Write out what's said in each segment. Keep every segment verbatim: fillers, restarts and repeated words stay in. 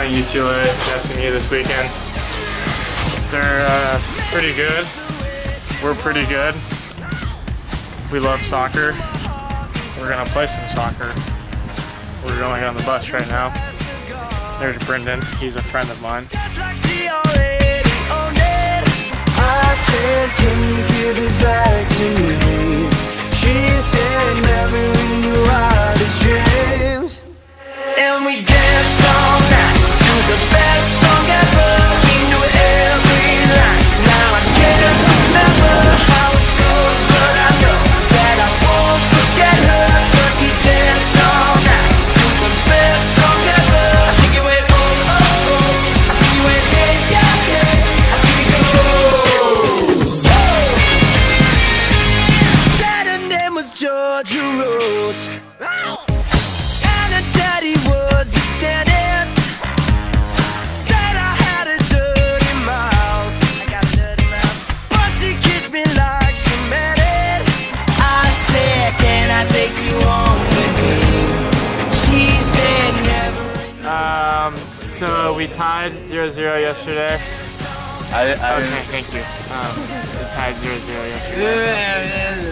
playing U C L A and S M U this weekend. They're uh, pretty good. We're pretty good. We love soccer. We're gonna play some soccer. We're going on the bus right now. There's Brendan. He's a friend of mine. I said, can you give it back to me? She said, never in your wildest dreams. And we danced all night to the best song ever. We knew every line. Now I can't remember how it goes, but I know that I won't forget her. 'Cause we danced all night to the best song ever. I think it went oh oh oh. I think it went yeah yeah yeah. I think it goes. Said her name was Georgia Rose. And her daddy was a dentist. Said I had a dirty mouth. I got a dirty mouth. But she kissed me like she meant it. I said, can I take you home with me? She said never. Um, so we tied zero zero yesterday. I, I, Okay, thank you. Um, we tied zero zero yesterday.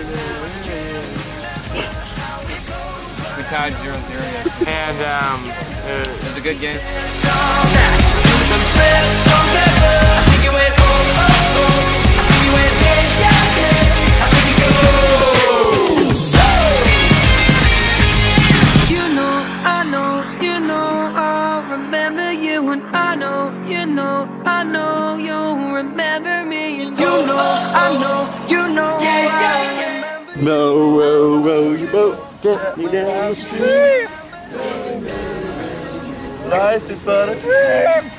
we tied zero zero yesterday. And um, It uh, was a good game. You know, I know, you know, I'll remember you, and I know, you know, I know you'll remember me, and you know, I know, you know, I remember. Row, row, row your boat gently down the stream. Life is but a dream.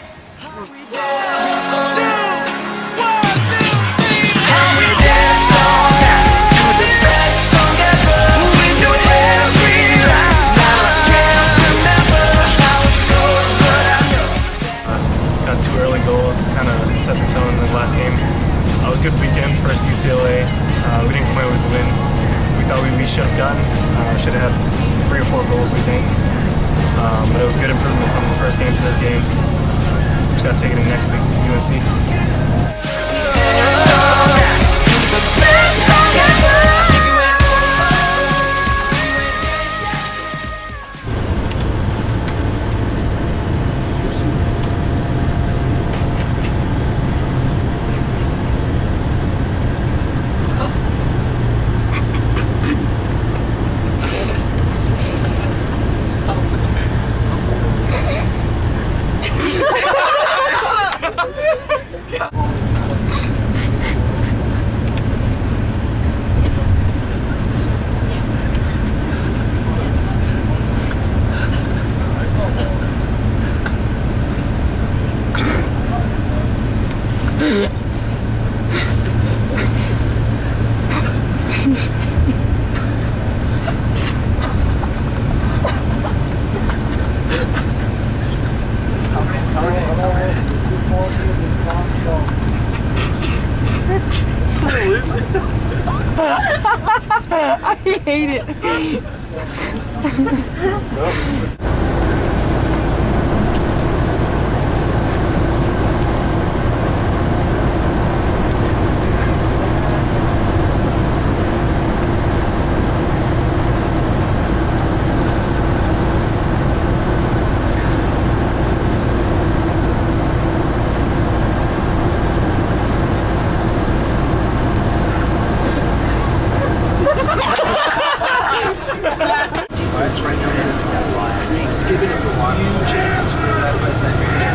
got two early goals, kind of set the tone in the last game. Uh, it was a good weekend for us, U C L A. Uh, we didn't come away with the win. We thought we, we should have gotten. Uh, should have had three or four goals, we think. Um, but it was a good improvement from the first game to this game. Just got to take it in next week, U N C. I hate it. Giving it a huge ass for that.